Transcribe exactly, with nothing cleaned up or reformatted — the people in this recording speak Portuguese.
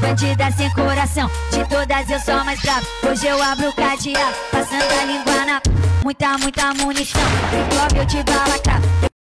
bandida sem coração, de todas eu sou mais bravo. Hoje eu abro o cadeado, passando a língua na... Muita, muita munição, igual eu de bala cravo.